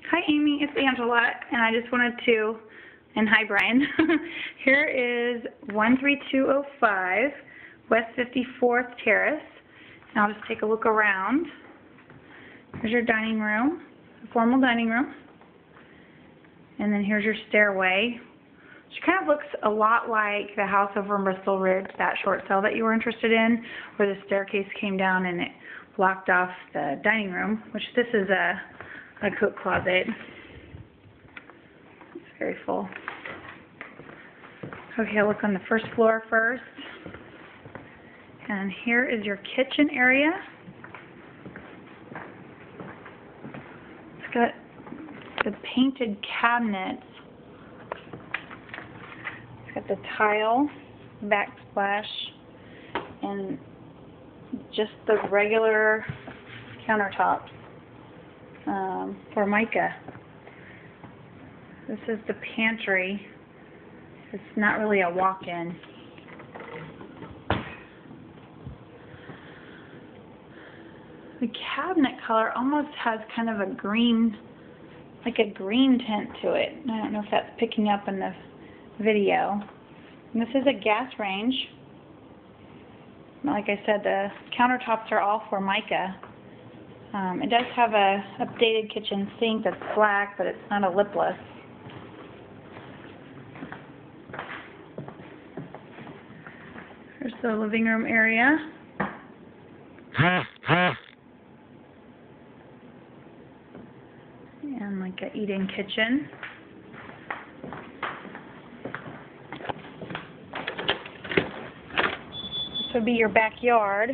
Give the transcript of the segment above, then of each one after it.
Hi Amy, it's Angela, and I just wanted to, and hi Brian. Here is 13205 West 54th Terrace, and I'll just take a look around. Here's your dining room, a formal dining room, and then here's your stairway, which kind of looks a lot like the house over in Bristol Ridge, that short sale that you were interested in, where the staircase came down and it blocked off the dining room, which this is a coat closet. It's very full. Okay, I'll look on the first floor first. And here is your kitchen area. It's got the painted cabinets. It's got the tile, backsplash, and just the regular countertops. Formica. This is the pantry. It's not really a walk-in. The cabinet color almost has kind of a green, like a green tint to it. I don't know if that's picking up in the video. And this is a gas range. Like I said, the countertops are all Formica. It does have a updated kitchen sink that's black, but it's not a lipless. Here's the living room area. And like a eat-in kitchen. This would be your backyard.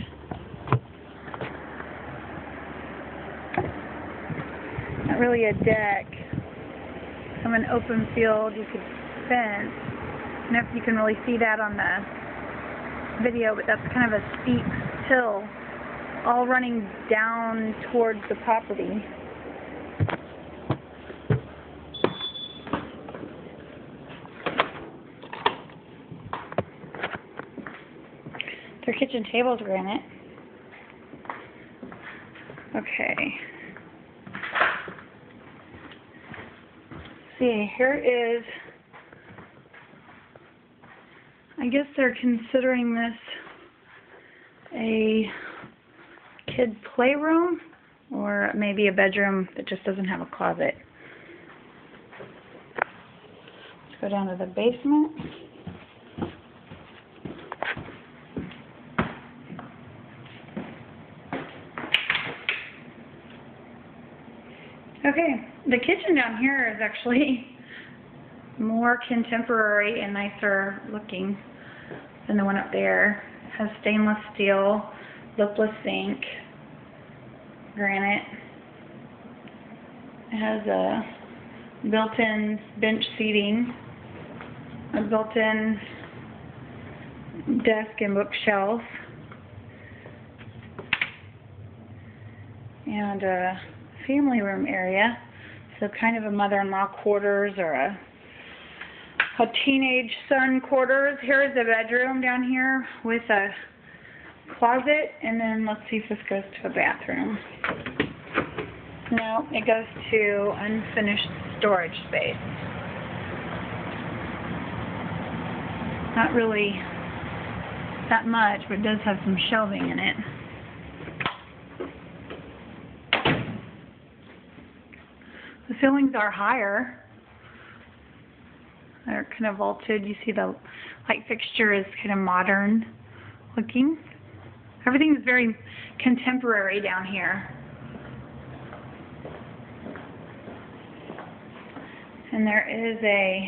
Not really a deck. From an open field, you could fence. I don't know if you can really see that on the video, but that's kind of a steep hill, all running down towards the property. Their kitchen table's granite. Okay. See, here is, I guess they're considering this a kid playroom or maybe a bedroom that just doesn't have a closet. Let's go down to the basement. Okay, the kitchen down here is actually more contemporary and nicer looking than the one up there. It has stainless steel, lipless sink, granite. It has a built-in bench seating, a built-in desk and bookshelf, and a family room area, so kind of a mother-in-law quarters or a teenage son quarters. Here's the bedroom down here with a closet, and then let's see if this goes to a bathroom. No, it goes to unfinished storage space. Not really that much, but it does have some shelving in it. The ceilings are higher. They're kind of vaulted. You see the light fixture is kind of modern looking. Everything is very contemporary down here. And there is a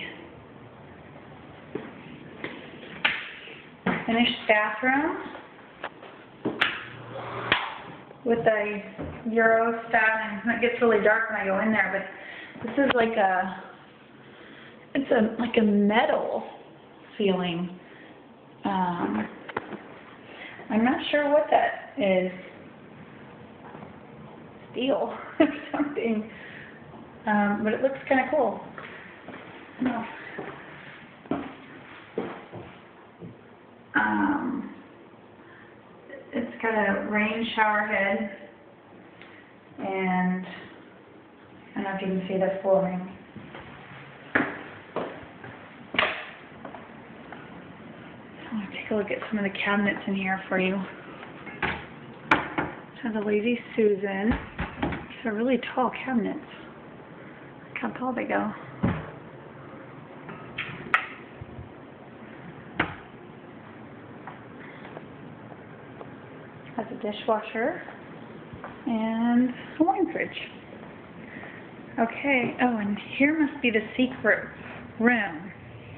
finished bathroom with a Euro style, and it gets really dark when I go in there, but this is like like a metal feeling. I'm not sure what that is. Steel or something. But it looks kind of cool. No. It's got a rain shower head and an know if you can see the flooring. I'm going to take a look at some of the cabinets in here for you. So the Lazy Susan. These are really tall cabinets. Look how tall they go. Has a dishwasher and a wine fridge. Okay, oh, and here must be the secret room.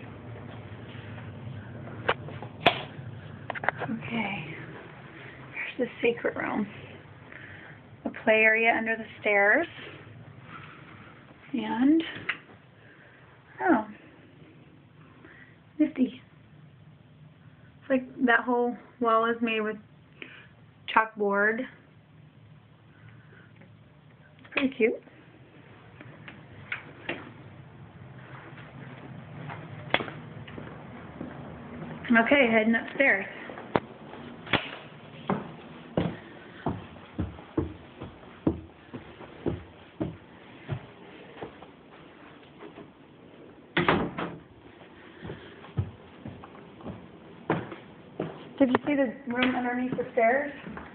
Okay, here's the secret room. A play area under the stairs. And, oh, nifty. It's like that whole wall is made with chalkboard. It's pretty cute. Okay, heading upstairs. Did you see the room underneath the stairs?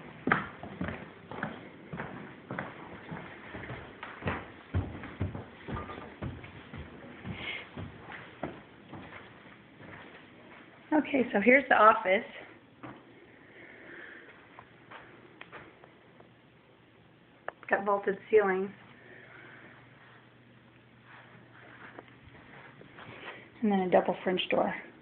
Okay, so here's the office. It's got vaulted ceilings. And then a double French door.